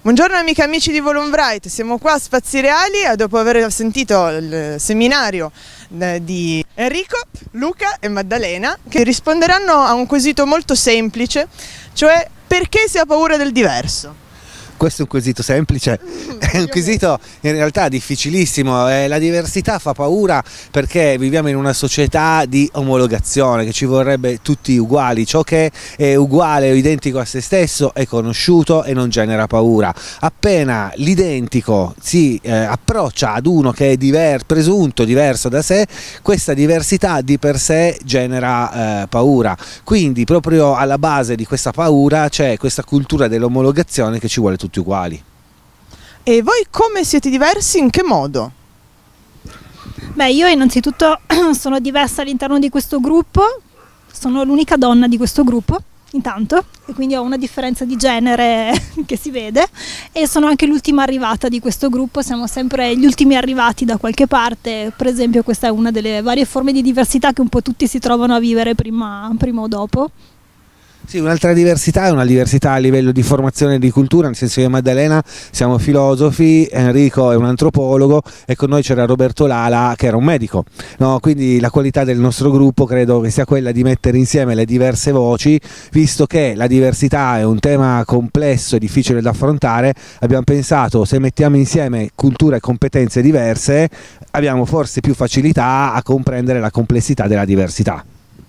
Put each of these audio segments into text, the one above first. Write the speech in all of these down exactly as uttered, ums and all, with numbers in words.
Buongiorno amiche e amici di Volumbright, siamo qua a Spazi Reali dopo aver sentito il seminario di Enrico, Luca e Maddalena, che risponderanno a un quesito molto semplice, cioè perché si ha paura del diverso? Questo è un quesito semplice, è un quesito in realtà difficilissimo. Eh, la diversità fa paura perché viviamo in una società di omologazione, che ci vorrebbe tutti uguali. Ciò che è uguale o identico a se stesso è conosciuto e non genera paura. Appena l'identico si eh, approccia ad uno che è diver- presunto diverso da sé, questa diversità di per sé genera eh, paura. Quindi proprio alla base di questa paura c'è questa cultura dell'omologazione che ci vuole tutti uguali. E voi come siete diversi? In che modo? Beh, io innanzitutto sono diversa all'interno di questo gruppo, sono l'unica donna di questo gruppo, intanto, e quindi ho una differenza di genere che si vede, e sono anche l'ultima arrivata di questo gruppo, siamo sempre gli ultimi arrivati da qualche parte. Per esempio questa è una delle varie forme di diversità che un po' tutti si trovano a vivere prima, prima o dopo. Sì, un'altra diversità è una diversità a livello di formazione e di cultura, nel senso che io e Maddalena siamo filosofi, Enrico è un antropologo e con noi c'era Roberto Lala che era un medico, no? Quindi la qualità del nostro gruppo credo che sia quella di mettere insieme le diverse voci, visto che la diversità è un tema complesso e difficile da affrontare. Abbiamo pensato, se mettiamo insieme culture e competenze diverse abbiamo forse più facilità a comprendere la complessità della diversità.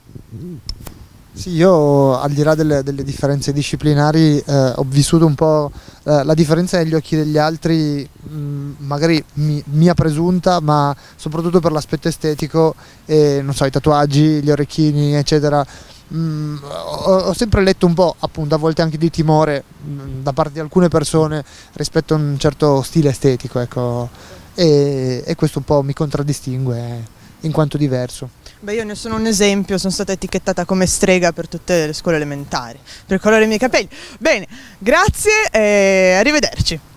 Sì, io al di là delle, delle differenze disciplinari eh, ho vissuto un po' eh, la differenza negli occhi degli altri, mh, magari mi, mia presunta, ma soprattutto per l'aspetto estetico, e non so, i tatuaggi, gli orecchini eccetera. Mh, ho, ho sempre letto un po', appunto, a volte anche di timore mh, da parte di alcune persone rispetto a un certo stile estetico, ecco, e, e questo un po' mi contraddistingue in quanto diverso. Beh, io ne sono un esempio, sono stata etichettata come strega per tutte le scuole elementari, per il colore dei miei capelli. Bene, grazie e arrivederci.